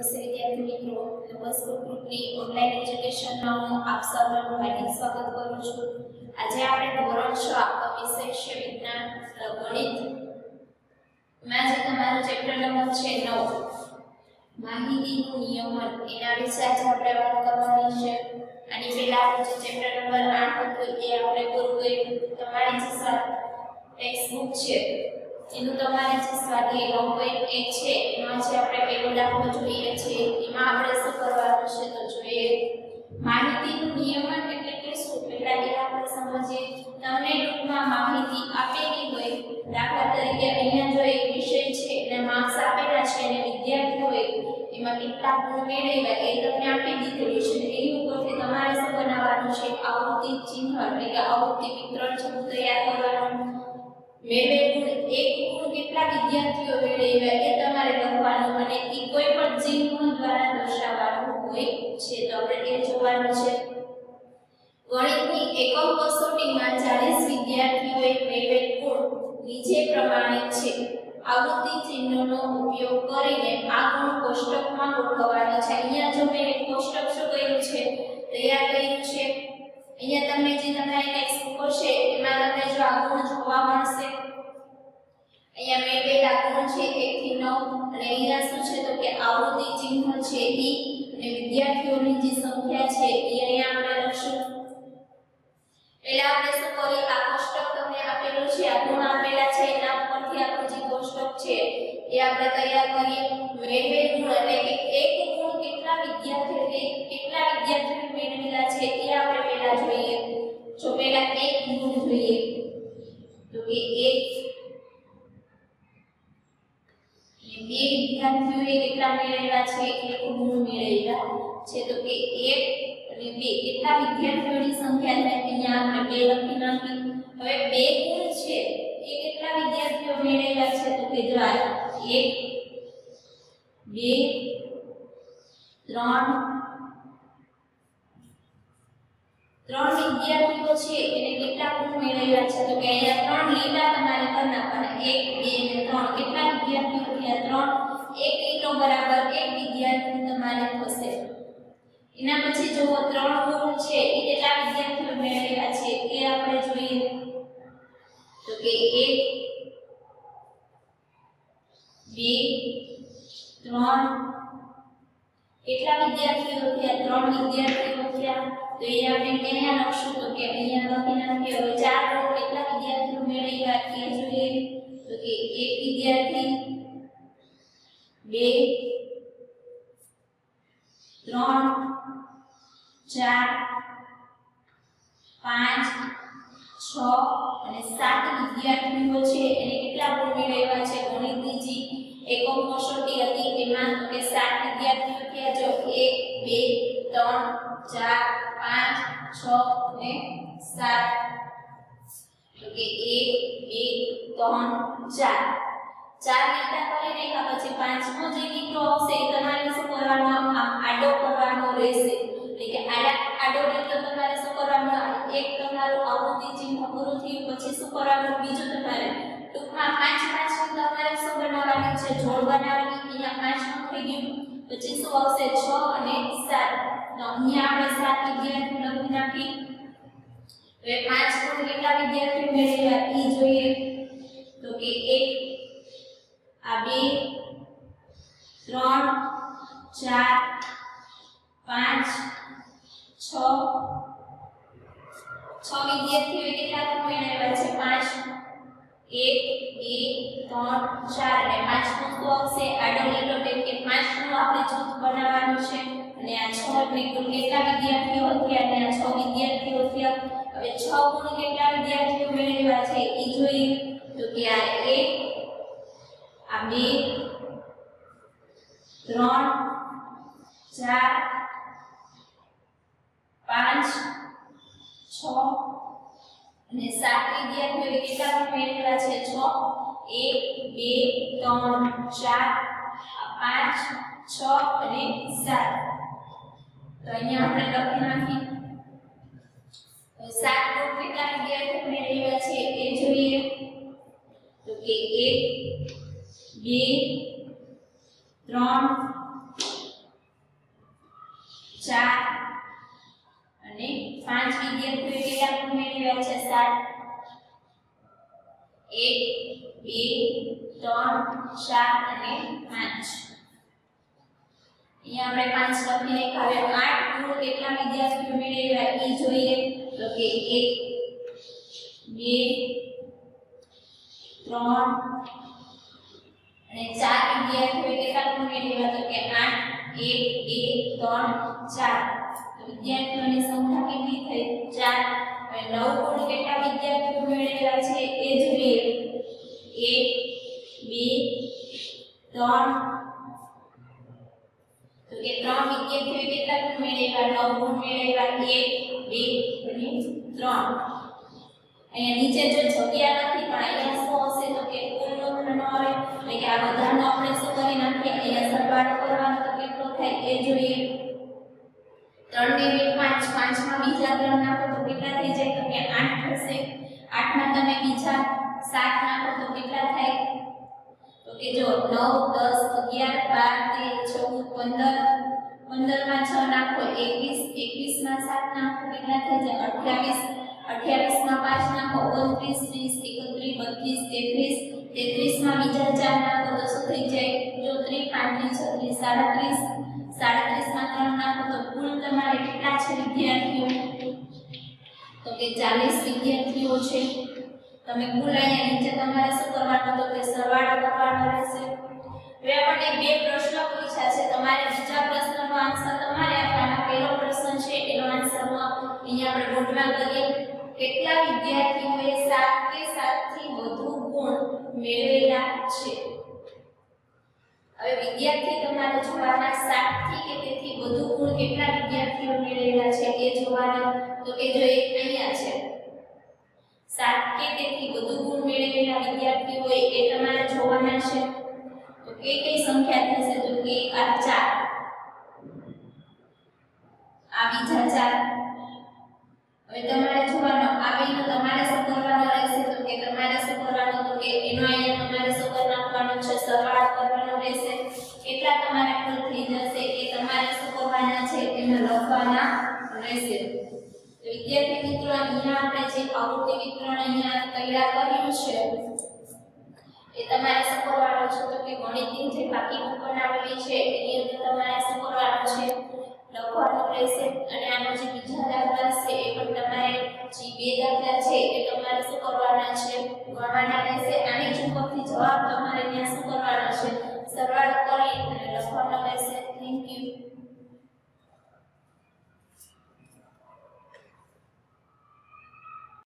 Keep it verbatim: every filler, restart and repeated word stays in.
નમસ્તે વિદ્યાર્થી મિત્રો, નમસ્તે ગ્રુપની ઓનલાઈન એજ્યુકેશનમાં હું આપ સૌનું હાર્દિક સ્વાગત કરું છું। આજે આપણે ધોરણ છ વિષય છે વિજ્ઞાન ગણિત માં જે તમારું ચેપ્ટર નંબર છે નવ માહિતીનું નિયમન એના વિશે આજે આપણે વાત કરવાની છે। આની પહેલા આપણે જે ચેપ્ટર નંબર આઠ હતું એ આપણે પૂરું કર્યું। તમારી જે ટેક્સ્ટબુક છે એનું તમારે જે સ્વાધ્યાય નવ પોઈન્ટ એક છે એમાં જે આપણે પહેલો દાખલો જોઈએ છે એમાં આપણે શું કરવાનું છે તો જોઈએ માહિતીનું નિયમન એટલે કે શું। પહેલા એ આપણે સમજીએ। તમને ટૂંકમાં માહિતી આપેલી હોય, દાખલા તરીકે અહીંયા જો એક વિષય છે અને માર્ક્સ આપેલા છે અને વિદ્યાર્થીઓએ એમાં કેટલા ગુણ મેળવ્યા એ તમને આપી દીધેલું છે। એની ઉપરથી તમારે શું બનાવવાનું છે આવૃત્તિ ચિહ્ન એટલે કે આવૃત્તિ વિતરણ છે તૈયાર કરવાનું। મેળવેલ ગુણ એક ગુણ કેટલા વિદ્યાર્થીઓ મેળવ્યા એ તમારે લખવાનું અને એ કોઈ પણ ચિહ્ન દ્વારા દર્શાવવાનું હોય છે। તો આપણે એ જોવાનું છે। ગણિતની એકમ કસોટીમાં ચાલીસ વિદ્યાર્થીઓએ મેળવેલ ગુણ નીચે પ્રમાણે છે। આવૃત્તિ ચિહ્નનો ઉપયોગ કરીને આ ગુણ કોષ્ટકમાં ગોઠવવાનો છે। અહીંયા જો મેં એક કોષ્ટક શું કર્યું છે તૈયાર કર્યું છે। અહીંયા તમને જે તમારી ટેક્સ્ટબુક છે એમાં તમને જો આ ગુણ જોવા મળશે। અહીંયા મેળવેલા ગુણ છે એક થી નવ અને અહીંયા શું છે તો કે આવૃત્તિ ચિહ્ન છે ઈ અને વિદ્યાર્થીઓની જે સંખ્યા છે એ અહીંયા આપણે લખશું। પહેલા આપણે શું કરીએ આ કોષ્ટક તમને આપેલું છે, આ ગુણ આપેલા છે એના પરથી આપણું જે કોષ્ટક છે એ આપણે તૈયાર કરીએ। મેળવેલ ગુણ એટલે કે એક ગુણ કેટલા વિદ્યાર્થીઓ કેટલા વિદ્યાર્થીઓ મેળવેલા છે એ આપણે પહેલા જોઈએ। જો પહેલા એક ગુણ જોઈએ તો કે એક બે વિદ્યાર્થીઓએ કેટલા મેળવેલા છે એક ગુણ મેળવેલા છે તો કે એક અને બે કેટલા વિદ્યાર્થીઓની સંખ્યા થાય અહીંયા આપણે બે લખી નાખી। હવે બે ગુણ છે એ કેટલા વિદ્યાર્થીઓ મેળવેલા છે તો કે જો એક બે ત્રણ ત્રણ વિદ્યાર્થીઓ છે એને કેટલા ગુણ મેળવેલા છે તો કે અહીંયા ત્રણ લીટા તમારે કરી નાખવાના એક બે અને ત્રણ કેટલા વિદ્યાર્થીઓ થયા ત્રણ એક લીટો બરાબર એક વિદ્યાર્થી તમારે થશે। એના પછી જો ત્રણ ગુણ છે એ કેટલા વિદ્યાર્થીઓ મેળવેલા છે એ આપણે જોઈએ તો કે એક બે ત્રણ કેટલા વિદ્યાર્થીઓ થયા ત્રણ વિદ્યાર્થીઓ થયા। તો એ આપણે ક્યાં લખશું તો કે અહીંયા લખી નાખીએ। હવે ચાર ગુણ કેટલા વિદ્યાર્થીઓ મેળવ્યા એ જોઈએ તો કે એક વિદ્યાર્થી બે ત્રણ ચાર પાંચ છ અને સાત વિદ્યાર્થીઓ છે એને કેટલા ગુણ મેળવ્યા છે ગણિતની જે એકમ કસોટી હતી એમાં તો કે સાત વિદ્યાર્થીઓ થયા। જો એક બે ત્રણ ચાર પાંચ છ અને સાત તો કે એક બે ત્રણ ચાર ચાર લીટા કરી નાખ્યા પછી પાંચમો જે લીટો આવશે એ તમારે શું કરવાનો આમ આડો કરવાનો રહેશે એટલે કે આડા આડો લીટો તમારે શું કરવાનો એક તમારું આવૃત્તિ ચિહ્ન પૂરું થયું પછી શું કરવાનું બીજું તમારે ટૂંકમાં પાંચ પાંચ તમારે શું બનાવવાની છે જોડ બનાવવાની। અહીંયા પાંચમું થઈ ગયું પછી શું આવશે છ અને સાત તો અહીંયા આપણે સાત વિદ્યાર્થીઓ લખી નાખી। હવે પાંચ ગુણ કેટલા વિદ્યાર્થીઓ મેળવ્યા એ જોઈએ તો કે એક આ બે ત્રણ ચાર પાંચ છ છ વિદ્યાર્થીઓ કેટલા ગુણ મેળવ્યા છે પાંચ એક બે ત્રણ ચાર અને પાંચમું શું આવશે આડો લીટો એટલે કે પાંચમું આપણે જૂથ બનાવવાનું છે અને આ છ એટલે કુલ કેટલા વિદ્યાર્થીઓ થયા અને આ છ વિદ્યાર્થીઓ થયા। હવે છ ગુણ કેટલા વિદ્યાર્થીઓ મેળવ્યા છે એ જોઈએ તો કે આ એક આ બે ત્રણ ચાર પાંચ છ અને સાત વિદ્યાર્થીઓ કેટલા ગુણ મેળવેલા છે છ એક બે ત્રણ ચાર પાંચ છ અને સાત તો અહીંયા આપણે લખી નાખી। સાત ગુણ કેટલા વિદ્યાર્થીઓ મેળવ્યા છે એ જોઈએ તો કે એક બે ત્રણ સાત એક બે ત્રણ ચાર અને પાંચ અહીંયા આપણે પાંચ લખીને હવે આઠ ગુણ કેટલા વિદ્યાર્થીઓ મેળવ્યા એ જોઈએ તો કે એક બે ત્રણ અને ચાર વિદ્યાર્થીઓ કેટલા ગુણ મેળવ્યા તો કે આઠ એક બે ત્રણ ચાર તો વિદ્યાર્થીઓની સંખ્યા કેટલી થઈ ચાર હવે નવ ગુણ કેટલા વિદ્યાર્થીઓ મેળવ્યા છે એ જોઈએ એક બે ત્રણ તો કે ત્રણ વિદ્યાર્થીઓ કેટલા ગુણ મેળવ્યા નવ ગુણ મેળવ્યા એક બે અને ત્રણ અહીંયા નીચે જો જગ્યા નથી પણ અહીંયા શું હશે તો કે કુલ લખવાનો આવે એટલે કે આ બધાનો આપણે શું કરી નાખીએ અહીંયા સરવાળો કરવાનો તો કેટલો થાય એ જોઈએ ત્રણ ને બે પાંચ પાંચ માં બીજા ત્રણ નાખો તો કેટલા થઈ જાય તો કે આઠ થશે આઠ માં તમે બીજા સાત નાખો તો કેટલા થાય તો કે જો નવ દસ અગિયાર બાર તેર ચૌદ પંદર પંદર માં છ નાખો એકવીસ એકવીસ માં સાત નાખો કેટલા થઈ જાય અઠ્યાવીસ અઠ્યાવીસ માં પાંચ નાખો ઓગણત્રીસ વીસ એકત્રીસ બત્રીસ તેત્રીસ તેત્રીસ માં બીજા ચાર નાખો તો શું થઈ જાય ચોત્રીસ પાંત્રીસ છત્રીસ સાડત્રીસ સાડત્રીસ માં ત્રણ નાખો તો કુલ તમારે કેટલા છે વિદ્યાર્થીઓ તો કે ચાલીસ વિદ્યાર્થીઓ છે તમે કુલ અહીંયા નીચે તમારે શું કરવાનું તો કે સરવાળો કરવાનો રહેશે હવે આપણે બે પ્રશ્ન પૂછ્યા છે તમારે બીજા પ્રશ્નનો આન્સર તમારે આપવાનો પહેલો પ્રશ્ન છે એનો આન્સર અહીંયા આપણે બોર્ડમાં કરીએ કેટલા વિદ્યાર્થીઓએ સાત કે સાત થી વધુ ગુણ મેળવેલા છે હવે વિદ્યાર્થી તમારે જોવાના સાત થી કે તેથી વધુ ગુણ કેટલા વિદ્યાર્થીઓ મેળવેલા છે એ જોવાના તો કે જો એક અહીંયા છે સાત કે તેથી વધુ ગુણ મેળવેલા વિદ્યાર્થીઓ એ તમારે જોવાના છે તો કે કઈ સંખ્યા થશે તો કે આ ચાર આ બીજા ચાર હવે તમારે જોવાનો આ બેનો તમારે શું કરવાનો રહેશે તો કે તમારે શું કરવાનું તો કે એનો અહીંયા તમારે શું કરી નાખવાનો છે સરવાળો કરવાનો રહેશે કેટલા તમારે કુલ થઈ જશે એ તમારે શું કરવાના છે એમાં લખવાના રહેશે તો વિદ્યાર્થી મિત્રો અહીંયા આપણે જે આવૃત્તિ વિતરણ અહીંયા તૈયાર કર્યું છે એ તમારે શું કરવાનું છે તો કે ગણિતની જે બાકી બુક બનાવેલી છે એની અંદર તમારે શું કરવાનું છે લખવાનું રહેશે અને આનો જે બીજા દાખલા છે એ પણ તમારે જે બે દાખલા છે એ તમારે શું કરવાના છે ગણવાના